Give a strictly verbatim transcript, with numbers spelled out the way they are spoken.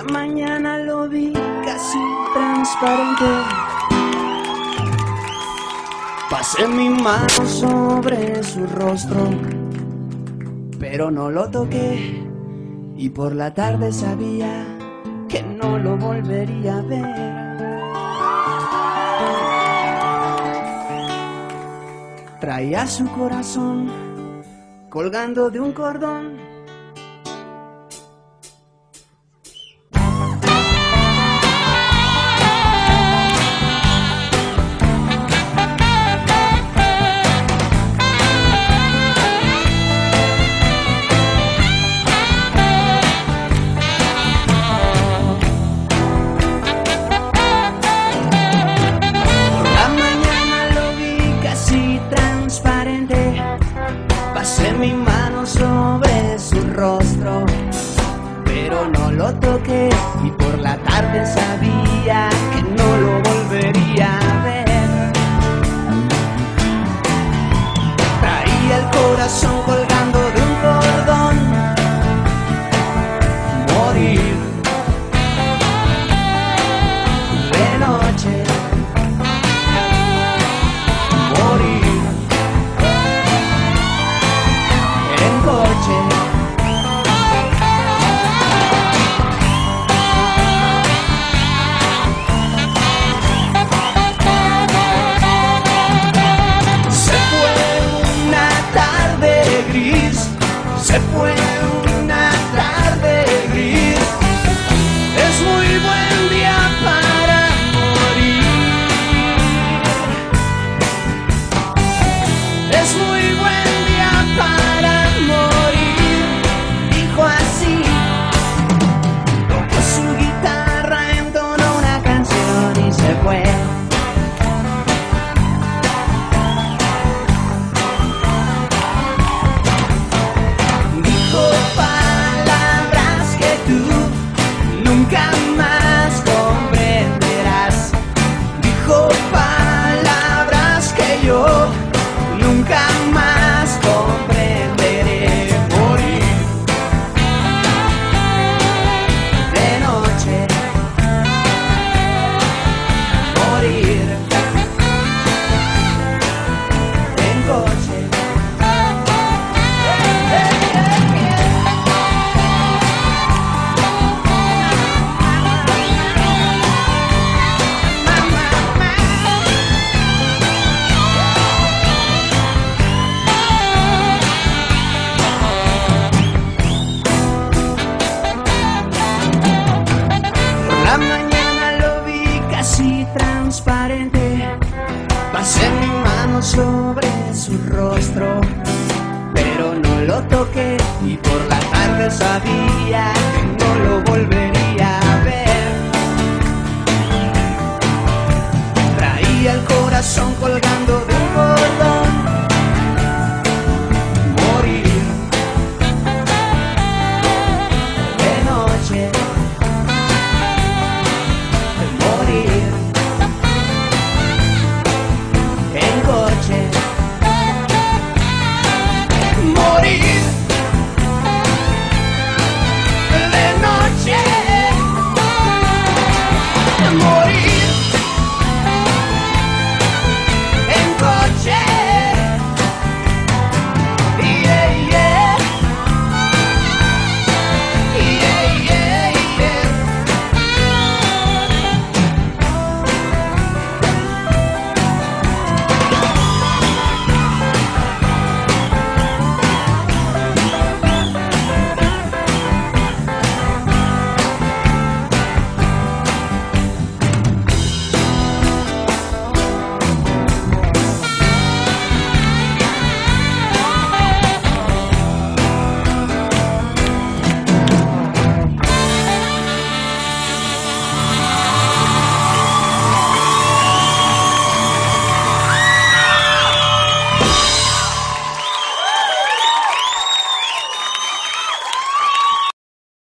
la mañana lo vi casi transparente. Pasé mi mano sobre su rostro, pero no lo toqué, y por la tarde sabía que no lo volvería a ver. Traía su corazón colgando de un cordón. Pasé mi mano sobre su rostro, pero no lo toqué, y por la tarde sabía que no lo volvería a ver. Traía el corazón colgando de un cordón. Morir de noche. Morir Se fue una tarde gris. Es muy buen día para morir. Es muy buen día para morir. Dijo así. Tocó su guitarra, entonó una canción y se fue. Palabras que tú nunca más comprenderás. Dijo palabras que yo nunca más comprenderé. Morir de noche. Morir en coche. La mañana lo vi casi transparente. Pasé mi mano sobre su rostro, pero no lo toqué, y por la tarde sabía que no lo volvería a ver. Traía el corazón colgando